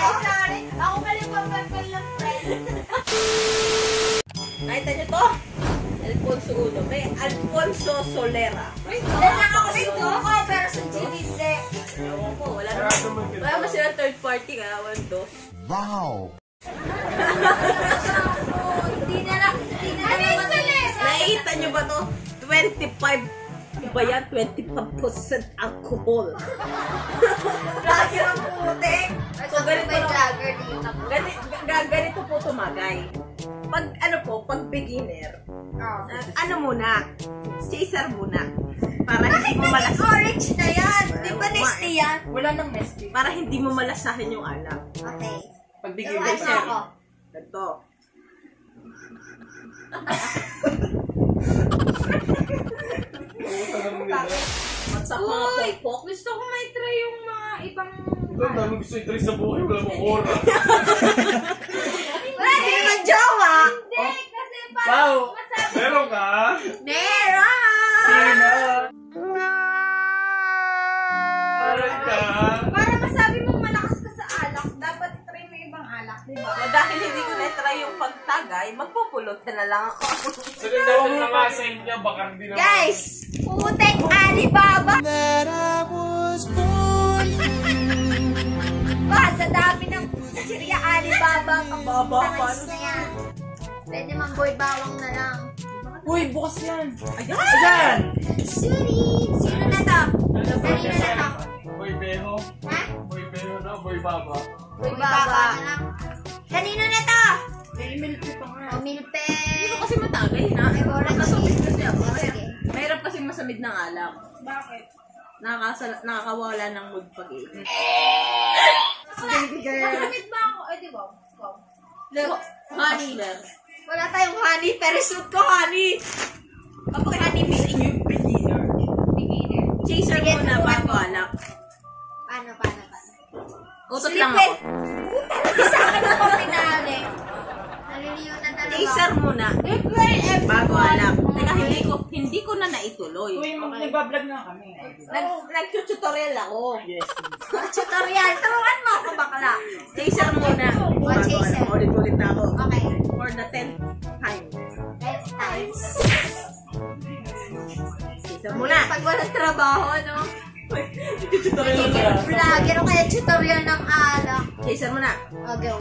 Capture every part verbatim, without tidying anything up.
sorry. Ako pala yung pagpapal ng friend. Nakita niyo to? Alfonso Uno. May Alfonso Solera. Wait, Dahil lang ako dito ako, pero sa G D hindi. Ewan ko, wala naman. Wala naman sila third party ka, one dos. Wow! Hindi na lang, hindi na lang. Nakikita niyo ba to? twenty-five ba yan? twenty-five percent alcohol. Vlogger ang puti. So, ganito may lang. vlogger dito. Ganito, ganito po tumagay. Pag ano po, pag beginner, Oh. uh, ano muna, chaser muna. Para hindi Bakit mo malas naging orange na yan? Di ba nesty yan? Wala nang nesty. para hindi mo malasahin yung alak. Okay. Pag Pero bigay ano ako? Ganito. What's up mga Uy! pokpok? Gusto ko may try yung mga ibang... Ito, ang dami gusto i-try sa buhay. Wala mong oras. Wala din naman jowa! Hindi, kasi parang Wow! masabi. Meron ka? Meron! Sino? Meron ka? Para masabi mong malakas ka sa alak, dapat try mo ibang alak, di ba? So, dahil hindi ko na-try yung pagtagay, magpupulot ka na lang ako. Sa ganda ko na nga sa inyo, baka hindi naman. Guys! Putek Alibaba! Ba, sa dami ng Siriya Alibaba ang Baba, tangis na yan. Pwede mang boy bawang na lang. Uy, bukas yan! Ayan! Ayan! Siri! Sino na to? Kanino na to? Boy Beho. Ha? Boy Beho na, Boy Baba. Boy baba na lang. Kanino na to? May email ko pa nga. O, milpe. Hindi ko kasi matagay na. Ay, orange. Nakasubit kasi ako. Kaya, Sige. mahirap kasi masamid ng alak. Bakit? Nakakasala, nakakawala ng mood pag-iinit. Masamit ba ako? Eh, di ba? Ikaw. Look, honey. Hustler. Wala tayong honey, pero suit ko honey. Kapag honey made in you, beginner. Beginner. Chaser Sige, muna turuan bago mo. alak. Paano, paano, paano? Utot lang Slipid. ako. Puta, hindi sa akin ako pinali. Naliliw na talaga. Chaser muna bago alak. Teka, hindi ko hindi ko na naituloy. Uy, nagbablog na kami. Nag, nag-tutorial ako. Yes. Tutorial. Turuan mo ako bakla. Chaser muna. What Bago chaser? alak. Ulit-ulit na ako. Okay. For the tenth time. Ten times. Chaser muna. Pag walang trabaho, no? Tutorial muna. Vlogger o kaya tutorial ng alak. Chaser muna. O, go.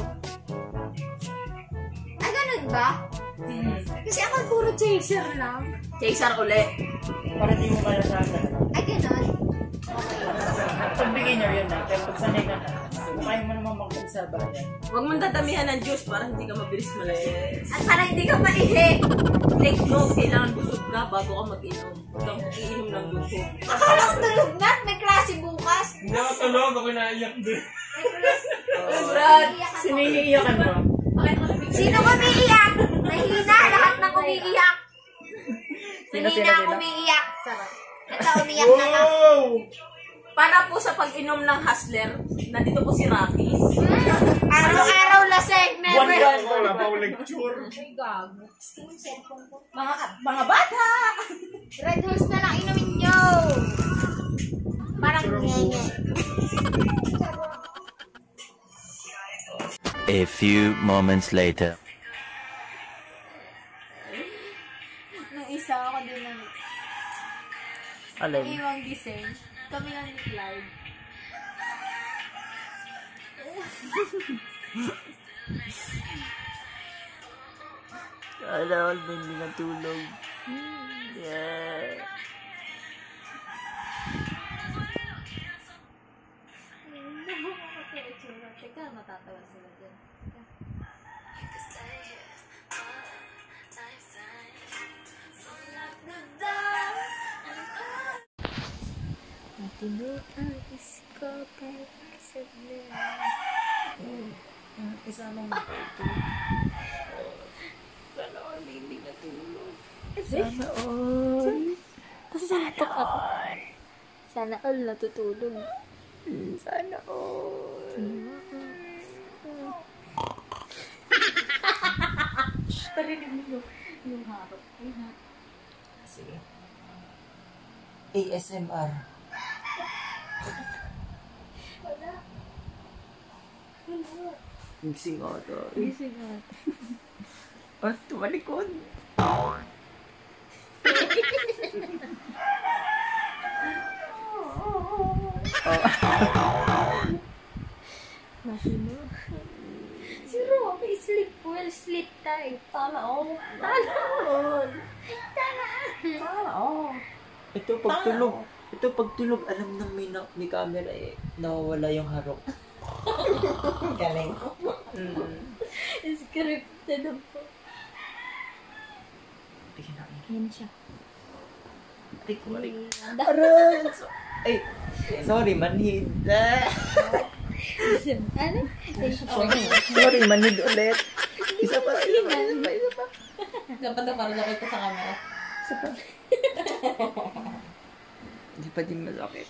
Ah, ganun ba? Kasi ako puro chaser lang. Chaser uli. Para di mo kaya sa akin. Ay, ganun. Pag beginner yun na, kaya pag sanay ka na, kaya mo naman magpagsabayan. Huwag mong dadamihan ng juice para hindi ka mabilis malasing. At para hindi ka maihi. Take note, kailangan busog ka bago ka mag-inom. Huwag kang iinom ng gusto. Akala ko tulog na. May klase bukas. Hindi ako tulog, ako naiyak din. May klase. Brad, siniiyakan mo. Sino umiiyak? Mahina. Lahat ng umiiyak. Sino, Mahina sino, ang sino? umiiyak. Sarap. Ito, umiyak na lang. Wow! Para po sa pag-inom ng hustler, nandito po si Rocky. Araw-araw laseng. Never. Buwan-buwan. Ako, wala pa ako lecture. Mga mga bata! Red Horse na lang inumin nyo. Parang nyenye. A few moments later. Nung isa ako din ng Alin? iwang gising. Kami lang ni Clyde. Sana all may hindi natulog. Yeah. Teka, matatawa sila dyan. Matuluan isko kay sablan. Isama mo pa ito. Sana all hindi natulog. Sana all. Sana all. Sana all natutulog. Sana all. Parinig mo yung, yung harap. Yung harap. Sige. A S M R. Wala. Wala Gising ako to. Gising nga. Ah, tumalikod. Si Rocky, sleep well, sleep tight. Tala all. Tala all. Tala Tala all. Ito pagtulog. Ito pagtulog, alam na may, na, may camera eh. Nawawala yung harok. Galing. Mm. Scripted po. Tingin na. Yan siya. Aray ko, aray ko. Aray! Ay, sorry, manhid. Ano? Sorry, manhid ulit. Isa pa, isa pa, isa pa, isa pa. Dapat na para nakita sa camera. Isa pa. Hindi pa din masakit.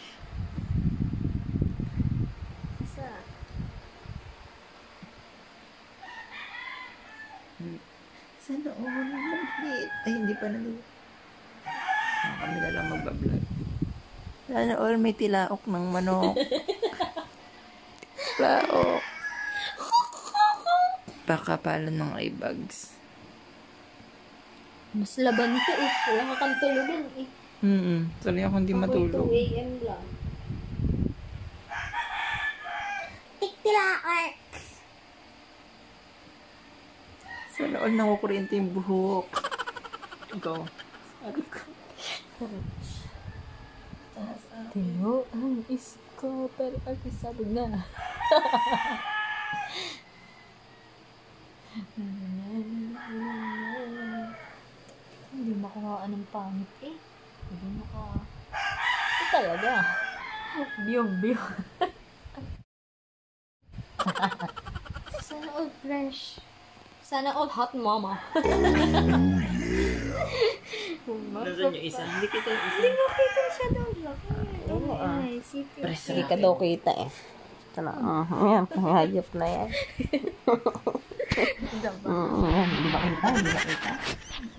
Isa. Sana all manhid. Ay, hindi pa nalulog. Kami na lang magbablog. Sana all may tilaok ng manok. Tilaok. Pakapalan ng eyebags. Mas laban ko eh. Wala ka kang tulugan eh. Mm-mm. Sorry ako hindi matulog. two a.m. lang. Tiktilaak! Sana all nakukuryente yung buhok. Go. Sabi ko. Tino, ang isko, pero ako sabi na. Hindi makuha ng pangit eh. Hindi maka... Ito talaga. Biyong biyong. Sana all fresh. Sana all hot mama. Nasaan yung isa? Hindi kita yung isa. Hindi mo kita siya daw. Oo, ah. Press Hindi ka daw kita eh. Ito na. Uh, ayan, hayop na yan. Mm, Hindi ba kita? Hindi ba kita?